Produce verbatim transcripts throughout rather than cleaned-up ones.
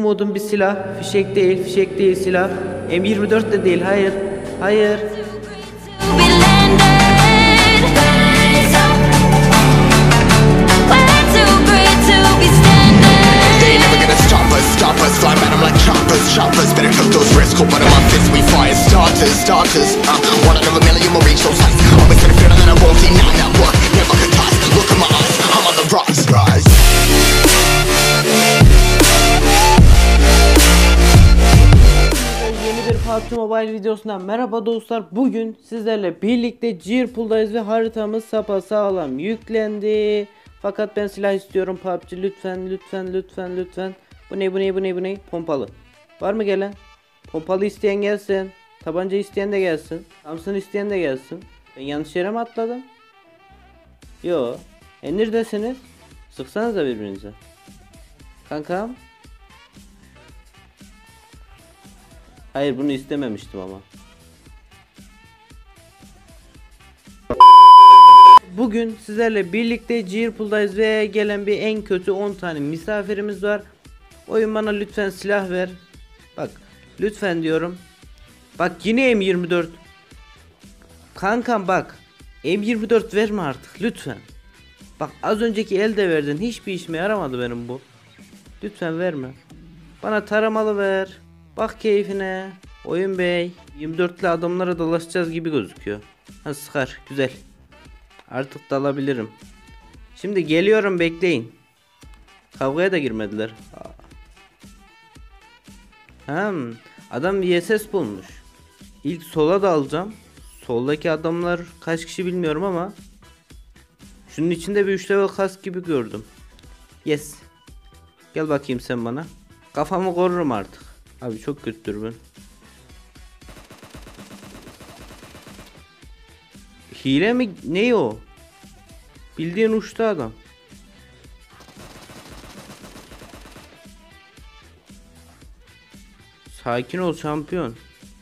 Modun bir silah, fişek değil, fişek değil silah. M yirmi dört de değil, hayır, hayır. P U B G Mobile videosundan merhaba dostlar. Bugün sizlerle birlikte Cirple'dayız ve haritamız sapasağlam yüklendi. Fakat ben silah istiyorum P U B G, lütfen lütfen lütfen lütfen. Bu ne bu ne bu ne bu ne? Pompalı. Var mı gelen? Pompalı isteyen gelsin. Tabanca isteyen de gelsin. Thompson isteyen de gelsin. Ben yanlış yere mi atladım? Yo. E neredesiniz? Sıksanıza birbirinize. Kankam. Hayır, bunu istememiştim ama. Bugün sizlerle birlikte Cirple'dayız ve gelen bir en kötü on tane misafirimiz var. Oyun bana lütfen silah ver. Bak lütfen diyorum. Bak yine M yirmi dört. Kankam bak. M yirmi dört verme artık lütfen. Bak az önceki elde verdin. Hiçbir işime yaramadı benim bu. Lütfen verme. Bana taramalı ver. Bak keyfine. Oyun bey. yirmi dörtlü adamlara dolaşacağız gibi gözüküyor. Ha, sıkar. Güzel. Artık dalabilirim. Şimdi geliyorum, bekleyin. Kavgaya da girmediler. Hmm, adam V S S bulmuş. İlk sola da alacağım. Soldaki adamlar kaç kişi bilmiyorum ama şunun içinde bir üç level kask gibi gördüm. Yes. Gel bakayım sen bana. Kafamı korurum artık. Abi çok kötü dürbün. Hile mi? Ne o? Bildiğin uçtu adam. Sakin ol şampiyon.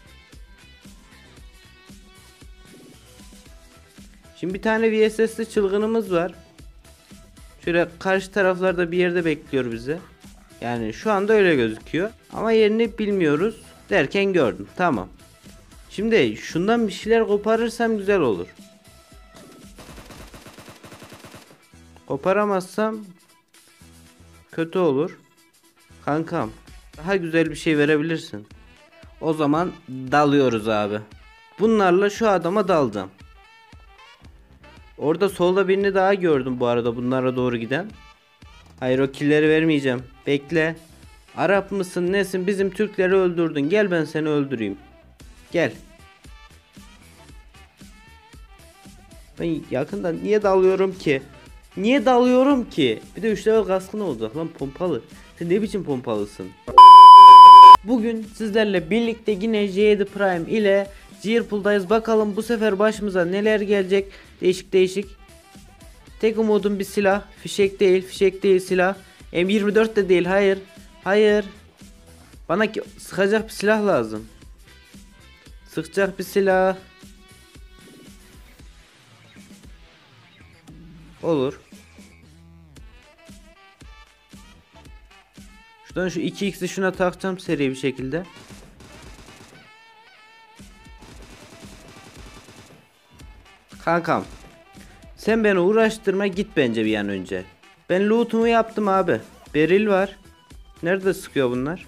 Şimdi bir tane V S S'li çılgınımız var. Şöyle karşı taraflarda bir yerde bekliyor bizi. Yani şu anda öyle gözüküyor. Ama yerini bilmiyoruz derken gördüm. Tamam. Şimdi şundan bir şeyler koparırsam güzel olur. Koparamazsam kötü olur. Kankam, daha güzel bir şey verebilirsin. O zaman dalıyoruz abi. Bunlarla şu adama dalacağım. Orada solda birini daha gördüm bu arada, bunlara doğru giden. Hayır, o killeri vermeyeceğim. Bekle. Arap mısın nesin, bizim Türkleri öldürdün. Gel ben seni öldüreyim. Gel. Ben yakında niye dalıyorum ki? Niye dalıyorum ki? Bir de üç level kaskın olacak lan, pompalı. Sen ne biçim pompalısın? Bugün sizlerle birlikte yine J yedi Prime ile Cirple'dayız. Bakalım bu sefer başımıza neler gelecek. Değişik değişik. Tek umudum bir silah. Fişek değil, fişek değil silah. M yirmi dört de değil, hayır. Hayır. Bana sıkacak bir silah lazım. Sıkacak bir silah. Olur. Şuradan şu iki x'i şuna takacağım seri bir şekilde. Kankam, sen beni uğraştırma, git bence bir an önce. Ben loot'umu yaptım abi. Beril var. Nerede sıkıyor bunlar?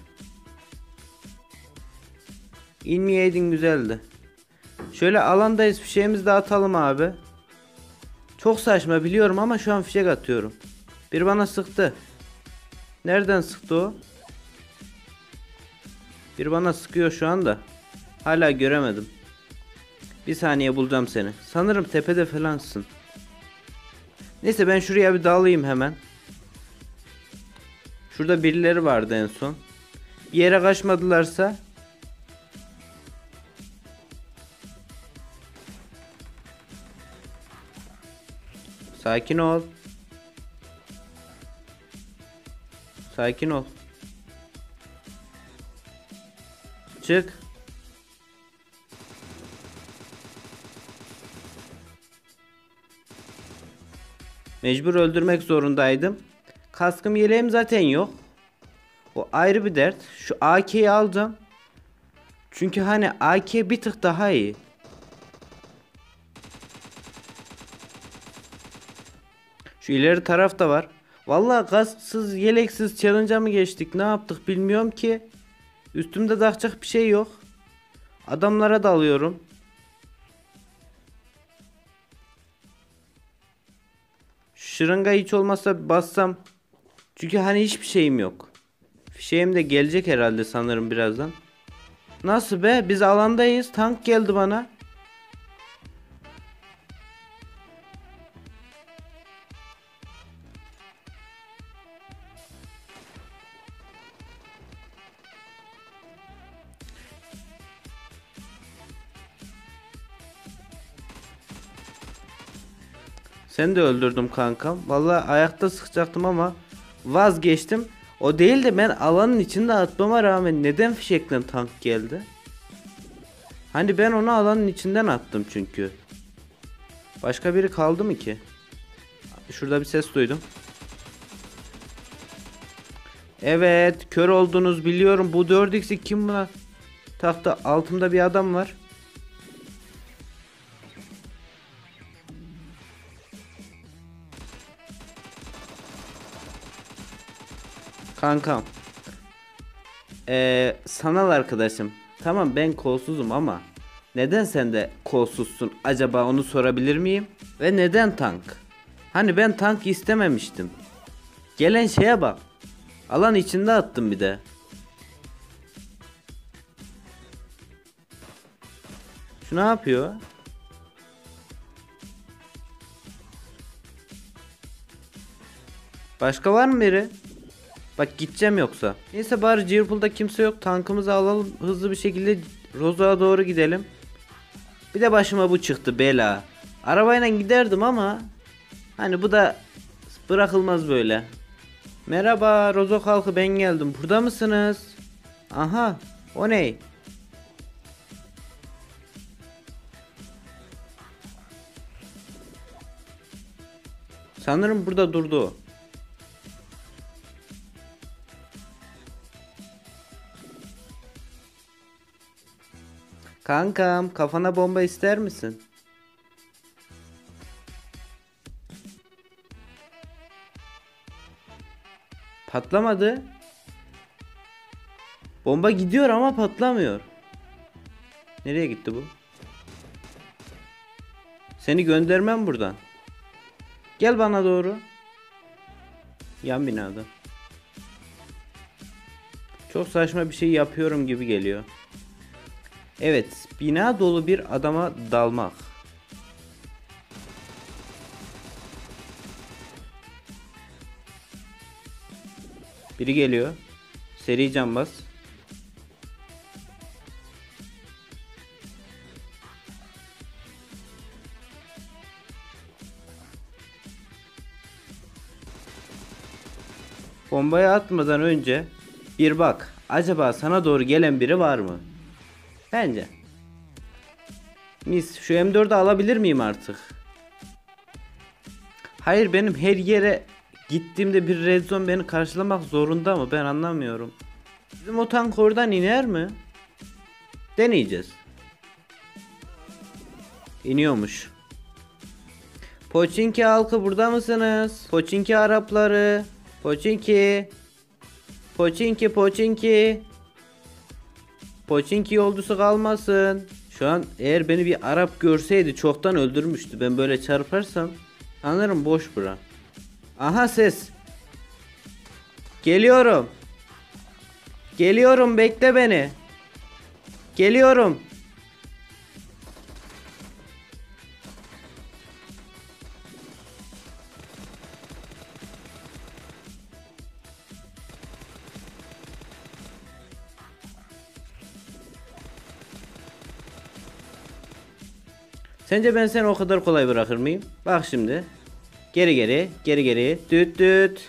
İnmeyeydin güzeldi. Şöyle alandayız, fişeğimizi de atalım abi. Çok saçma biliyorum ama şu an fişek atıyorum. Bir bana sıktı. Nereden sıktı o? Bir bana sıkıyor şu anda. Hala göremedim. Bir saniye bulacağım seni. Sanırım tepede falansın. Neyse ben şuraya bir dalayım hemen. Şurada birileri vardı en son. Bir yere kaçmadılarsa. Sakin ol. Sakin ol. Çık. Mecbur öldürmek zorundaydım. Kaskım yeleğim zaten yok. O ayrı bir dert. Şu A K'yi alacağım. Çünkü hani A K bir tık daha iyi. Şu ileri tarafta var. Vallahi kasksız, yeleksiz challenge'a mı geçtik? Ne yaptık bilmiyorum ki. Üstümde takacak bir şey yok. Adamlara dalıyorum. Şırınga hiç olmazsa bassam. Çünkü hani hiçbir şeyim yok. Fişeğim de gelecek herhalde sanırım birazdan. Nasıl be? Biz alandayız. Tank geldi bana. Seni de öldürdüm kankam. Vallahi ayakta sıkacaktım ama vazgeçtim. O değil de ben alanın içinde atmama rağmen neden fişekten tank geldi? Hani ben onu alanın içinden attım çünkü. Başka biri kaldı mı ki? Şurada bir ses duydum. Evet, kör oldunuz biliyorum. Bu dört x'i kim buna taktı? Altımda bir adam var. Kankam. Ee, sanal arkadaşım. Tamam ben kolsuzum ama neden sen de kolsuzsun acaba, onu sorabilir miyim? Ve neden tank? Hani ben tank istememiştim. Gelen şeye bak. Alan içinde attım bir de. Şu ne yapıyor? Başka var mı biri? Bak gideceğim yoksa. Neyse bari Cirple'da kimse yok. Tankımızı alalım. Hızlı bir şekilde Rozo'ya doğru gidelim. Bir de başıma bu çıktı bela. Arabayla giderdim ama hani bu da bırakılmaz böyle. Merhaba Rozo halkı, ben geldim. Burada mısınız? Aha, o ne? Sanırım burada durdu o. Kankam kafana bomba ister misin? Patlamadı. Bomba gidiyor ama patlamıyor. Nereye gitti bu? Seni göndermem buradan. Gel bana doğru. Yan binada. Çok saçma bir şey yapıyorum gibi geliyor. Evet, bina dolu bir adama dalmak. Biri geliyor. Seri cambaz. Bombayı atmadan önce bir bak. Acaba sana doğru gelen biri var mı? Bence. Mis, şu M dördü alabilir miyim artık? Hayır, benim her yere gittiğimde bir red zone beni karşılamak zorunda mı? Ben anlamıyorum. Bizim o tank oradan iner mi? Deneyeceğiz. İniyormuş. Poçinki halkı burada mısınız? Poçinki Arapları. Poçinki. Poçinki Poçinki. Poçinki yolcusu kalmasın. Şu an eğer beni bir Arap görseydi çoktan öldürmüştü. Ben böyle çarparsam sanırım boş bura. Aha ses. Geliyorum. Geliyorum, bekle beni. Geliyorum. Sence ben seni o kadar kolay bırakır mıyım? Bak şimdi. Geri geri, geri geri. Düt düt.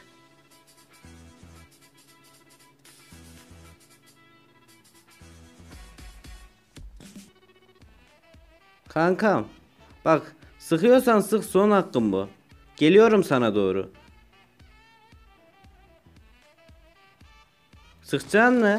Kankam. Bak, sıkıyorsan sık, son hakkım bu. Geliyorum sana doğru. Sıkacaksın mı?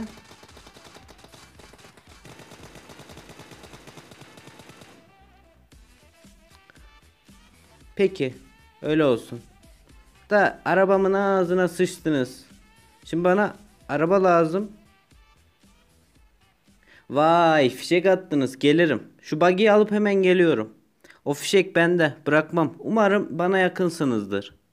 Peki. Öyle olsun. Da arabamın ağzına sıçtınız. Şimdi bana araba lazım. Vay fişek attınız, gelirim. Şu buggy'yi alıp hemen geliyorum. O fişek bende, bırakmam. Umarım bana yakınsınızdır.